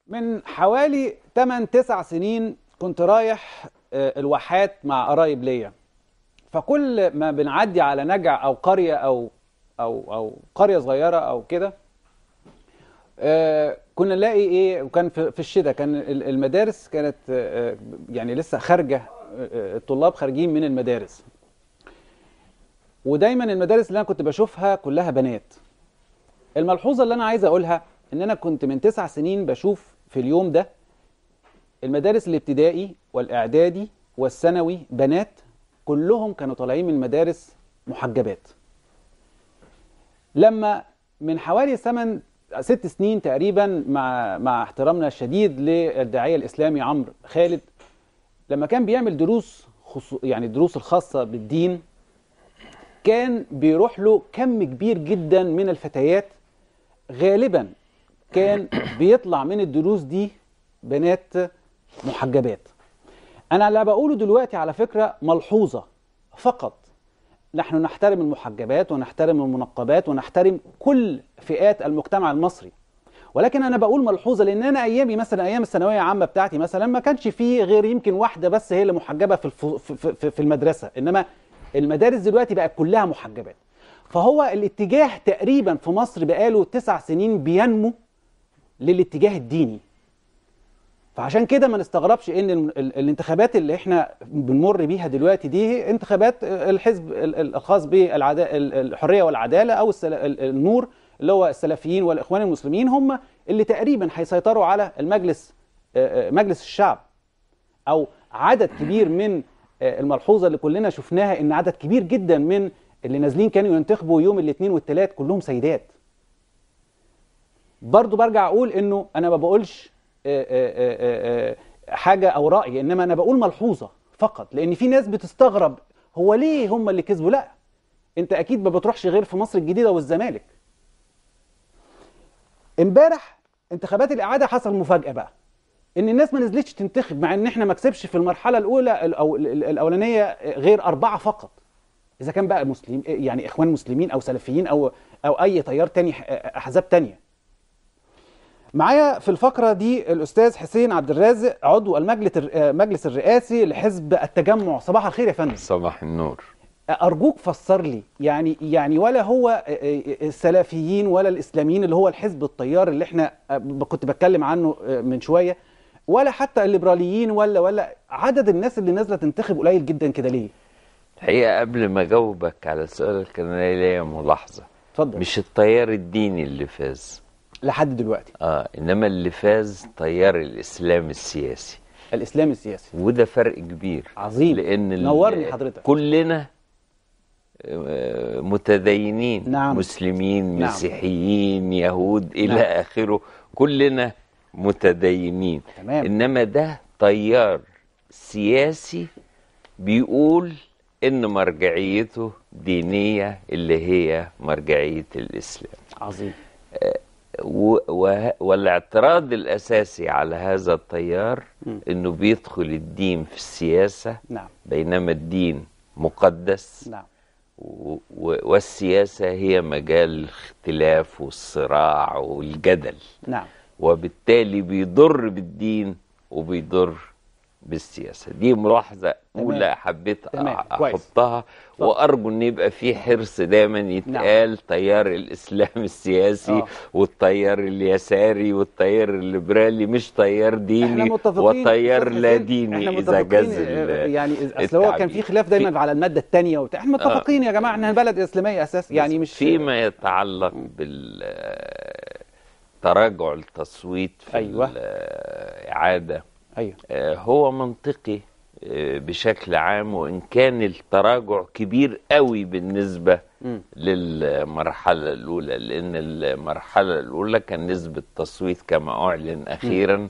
من حوالي 8-9 سنين كنت رايح الواحات مع قرايب ليا. فكل ما بنعدي على نجع او قرية او قرية صغيرة او كده، كنا نلاقي ايه. وكان في الشتاء كان المدارس كانت يعني لسه خارجة، الطلاب خارجين من المدارس. ودايما المدارس اللي انا كنت بشوفها كلها بنات. الملحوظة اللي انا عايز اقولها ان انا كنت من 9 سنين بشوف في اليوم ده المدارس الابتدائي والاعدادي والثانوي بنات، كلهم كانوا طالعين من المدارس محجبات. لما من حوالي 6 سنين تقريبا، مع احترامنا الشديد للداعية الإسلامي عمرو خالد، لما كان بيعمل دروس يعني الدروس الخاصة بالدين، كان بيروح له كم كبير جدا من الفتيات. غالبا كان بيطلع من الدروس دي بنات محجبات. أنا اللي بقوله دلوقتي على فكرة ملحوظة فقط. نحن نحترم المحجبات ونحترم المنقبات ونحترم كل فئات المجتمع المصري، ولكن أنا بقول ملحوظة لأن أنا أيامي مثلا أيام الثانوية العامة بتاعتي مثلا ما كانش فيه غير يمكن واحدة بس هي اللي محجبة في المدرسة، إنما المدارس دلوقتي بقت كلها محجبات. فهو الاتجاه تقريبا في مصر بقاله 9 سنين بينمو للاتجاه الديني. فعشان كده ما نستغربش ان الانتخابات اللي احنا بنمر بيها دلوقتي دي انتخابات الحزب الخاص بالحرية والعدالة او النور، اللي هو السلفيين والاخوان المسلمين، هم اللي تقريبا هيسيطروا على مجلس الشعب. او عدد كبير من الملحوظة اللي كلنا شفناها ان عدد كبير جدا من اللي نازلين كانوا ينتخبوا يوم الاثنين والثلاث كلهم سيدات. برضو برجع اقول انه انا ما بقولش حاجة أو رأي، إنما أنا بقول ملحوظة فقط، لأن في ناس بتستغرب هو ليه هم اللي كسبوا. لا، أنت أكيد ما بتروحش غير في مصر الجديدة والزمالك. امبارح انتخابات الإعادة حصل مفاجأة بقى، إن الناس ما نزلتش تنتخب، مع إن إحنا ما كسبش في المرحلة الأولى أو الأولانية غير 4 فقط. إذا كان بقى مسلم يعني إخوان مسلمين أو سلفيين أو أي تيار تاني، أحزاب تانية. معايا في الفقرة دي الأستاذ حسين عبد الرازق، عضو المجلس الرئاسي لحزب التجمع. صباح الخير يا فندم. صباح النور. أرجوك فسر لي، يعني ولا هو السلفيين ولا الإسلاميين اللي هو الحزب التيار اللي احنا كنت بتكلم عنه من شوية، ولا حتى الليبراليين، ولا عدد الناس اللي نازلة تنتخب قليل جدا كده ليه؟ الحقيقة قبل ما أجاوبك على سؤالك كان ليا ملاحظة. اتفضل. مش التيار الديني اللي فاز لحد دلوقتي، إنما اللي فاز تيار الإسلام السياسي. الإسلام السياسي، وده فرق كبير عظيم. لأن نورني حضرتك. كلنا متدينين. نعم. مسلمين، نعم. مسيحيين، يهود، إلى نعم. آخره، كلنا متدينين. تمام. إنما ده تيار سياسي بيقول إن مرجعيته دينية، اللي هي مرجعية الإسلام. عظيم. والاعتراض الأساسي على هذا التيار إنه بيدخل الدين في السياسة. نعم. بينما الدين مقدس. نعم. والسياسة هي مجال الاختلاف والصراع والجدل. نعم. وبالتالي بيضر بالدين وبيضر بالسياسة. دي ملاحظة أولى حبيت أحطها، وأرجو أن يبقى في حرص دايما يتقال. نعم. تيار الإسلام السياسي والتيار اليساري والتيار الليبرالي، مش تيار ديني وتيار لا ديني. إذا جاز يعني أصل هو كان في خلاف دايما على المادة الثانية احنا متفقين يا جماعة إنها بلد إسلامية أساس، يعني مش فيما يتعلق تراجع التصويت في الإعادة. أيوة. هو منطقي بشكل عام، وإن كان التراجع كبير قوي بالنسبة للمرحلة الأولى، لأن المرحلة الأولى كان نسبة تصويت كما أعلن أخيرا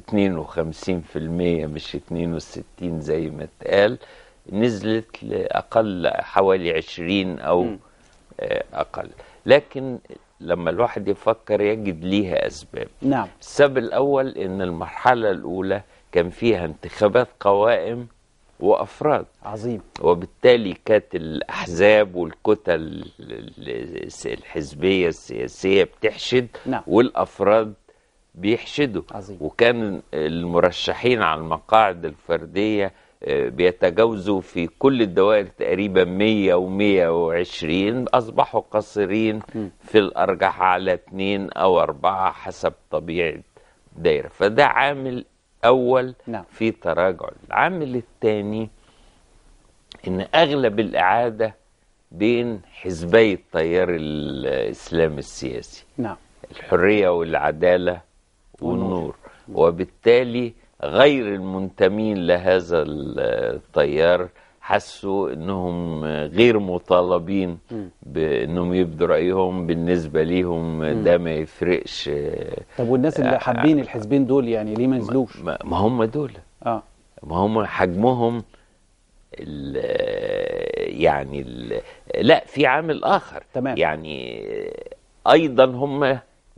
52% مش 62 زي ما اتقال، نزلت لأقل حوالي 20 أو أقل. لكن لما الواحد يفكر يجد ليها أسباب. نعم. السبب الأول إن المرحلة الأولى كان فيها انتخابات قوائم وأفراد. عظيم. وبالتالي كانت الأحزاب والكتل الحزبية السياسية بتحشد. نعم. والأفراد بيحشدوا. عظيم. وكان المرشحين على المقاعد الفردية بيتجاوزوا في كل الدوائر تقريبا 100 و120، أصبحوا قصيرين في الأرجح على 2 أو 4 حسب طبيعة دايرة. فده عامل أول في تراجع. العامل الثاني إن أغلب الإعادة بين حزبي التيار الإسلامي السياسي، الحرية والعدالة والنور، وبالتالي غير المنتمين لهذا التيار حسوا انهم غير مطالبين بانهم يبدوا رايهم، بالنسبه ليهم ده ما يفرقش. طب والناس اللي حابين الحزبين دول يعني ليه ما نزلوش؟ ما هم دول ما هم حجمهم لا، في عامل اخر. تمام. يعني ايضا هم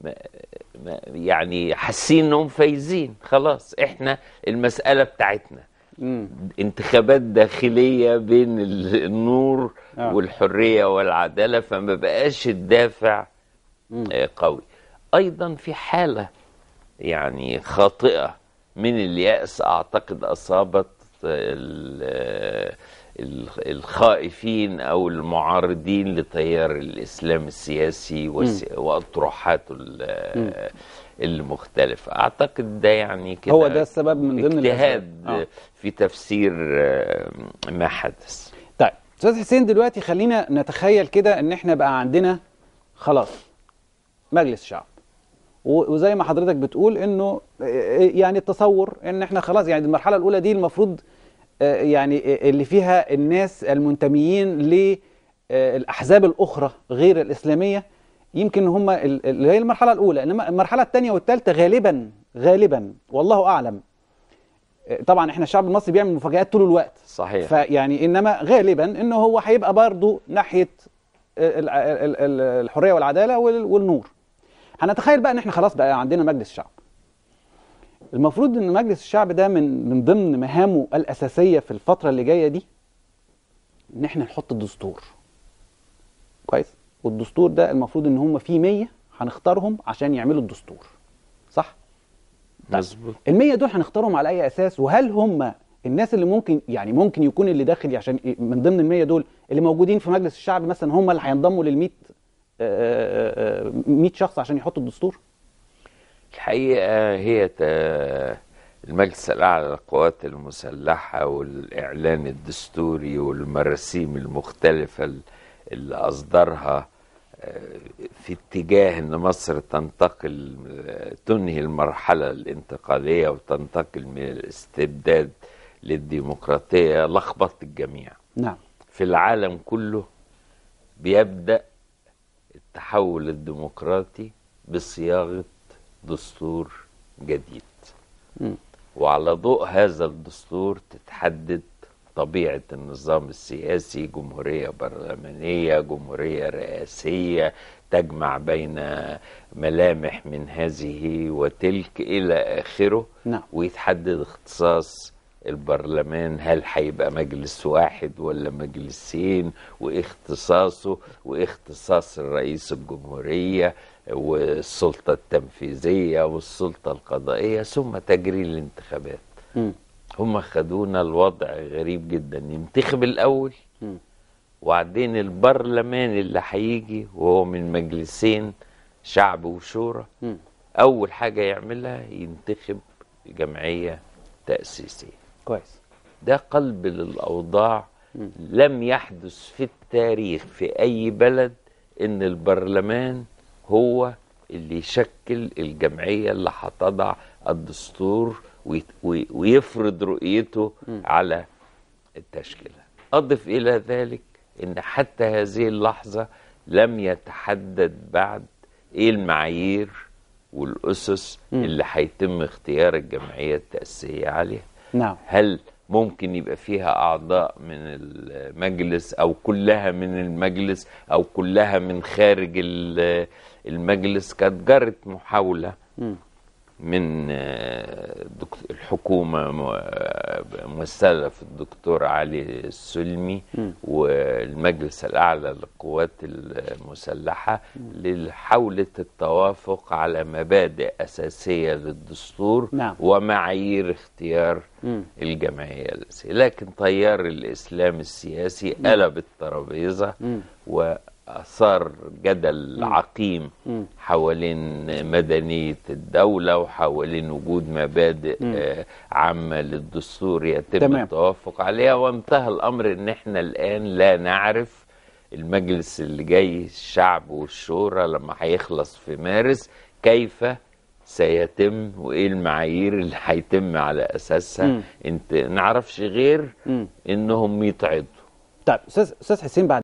يعني حاسين انهم فايزين، خلاص احنا المسألة بتاعتنا انتخابات داخلية بين النور والحرية والعدالة، فما بقاش الدافع قوي. ايضا في حالة يعني خاطئة من اليأس اعتقد اصابت الخائفين او المعارضين لتيار الاسلام السياسي واطروحاته المختلفه. اعتقد ده يعني كده هو ده السبب من ضمن اجتهاد في تفسير ما حدث. طيب استاذ حسين، دلوقتي خلينا نتخيل كده ان احنا بقى عندنا خلاص مجلس شعب، وزي ما حضرتك بتقول انه يعني التصور ان احنا خلاص يعني المرحله الاولى دي المفروض يعني اللي فيها الناس المنتميين للأحزاب الأخرى غير الإسلامية، يمكن هم اللي هي المرحلة الأولى. إنما المرحلة الثانية والثالثة غالبا والله أعلم، طبعا إحنا الشعب المصري بيعمل مفاجآت طول الوقت، صحيح، فيعني إنما غالبا إنه هو هيبقى برضه ناحية الحرية والعدالة والنور. هنتخيل بقى إن إحنا خلاص بقى عندنا مجلس شعب. المفروض ان مجلس الشعب ده من ضمن مهامه الاساسيه في الفتره اللي جايه دي ان احنا نحط الدستور كويس. والدستور ده المفروض ان هم فيه 100 هنختارهم عشان يعملوا الدستور، صح؟ مظبوط. ال100 دول هنختارهم على اي اساس؟ وهل هم الناس اللي ممكن يكون اللي داخل عشان من ضمن ال100 دول اللي موجودين في مجلس الشعب مثلا هم اللي هينضموا لل100 100 شخص عشان يحطوا الدستور؟ الحقيقة هي المجلس الأعلى للقوات المسلحة والإعلان الدستوري والمراسيم المختلفة اللي أصدرها في اتجاه أن مصر تنهي المرحلة الانتقالية وتنتقل من الاستبداد للديمقراطية لخبط الجميع. نعم. في العالم كله بيبدأ التحول الديمقراطي بصياغة دستور جديد، وعلى ضوء هذا الدستور تتحدد طبيعة النظام السياسي، جمهورية برلمانية، جمهورية رئاسية، تجمع بين ملامح من هذه وتلك إلى آخره. نعم. ويتحدد اختصاص البرلمان، هل هيبقى مجلس واحد ولا مجلسين، واختصاصه واختصاص الرئيس الجمهورية والسلطة التنفيذية والسلطة القضائية، ثم تجري الانتخابات. هم خدونا الوضع غريب جدا، ينتخب الأول وبعدين البرلمان اللي هيجي وهو من مجلسين شعب وشورى أول حاجة يعملها ينتخب جمعية تأسيسية. كويس. ده قلب للأوضاع. لم يحدث في التاريخ في أي بلد إن البرلمان هو اللي يشكل الجمعية اللي هتضع الدستور ويفرض رؤيته على التشكيلة. أضف إلى ذلك إن حتى هذه اللحظة لم يتحدد بعد إيه المعايير والأسس اللي هيتم اختيار الجمعية التأسيسية عليها. نعم. هل ممكن يبقى فيها أعضاء من المجلس أو كلها من المجلس أو كلها من خارج المجلس؟ كانت جرت محاولة من الحكومة ممثلة في الدكتور علي السلمي والمجلس الأعلى للقوات المسلحة لحاولة التوافق على مبادئ أساسية للدستور ومعايير اختيار الجمعية الأساسية. لكن تيار الإسلام السياسي قلب الترابيزة وأثار جدل عقيم حوالين مدنية الدولة وحوالين وجود مبادئ عامة للدستور يتم التوافق عليها، وانتهى الأمر إن احنا الآن لا نعرف المجلس اللي جاي الشعب والشورى لما هيخلص في مارس كيف سيتم وايه المعايير اللي هيتم على اساسها. انت نعرفش غير انهم يتعدوا. طيب استاذ حسين، بعد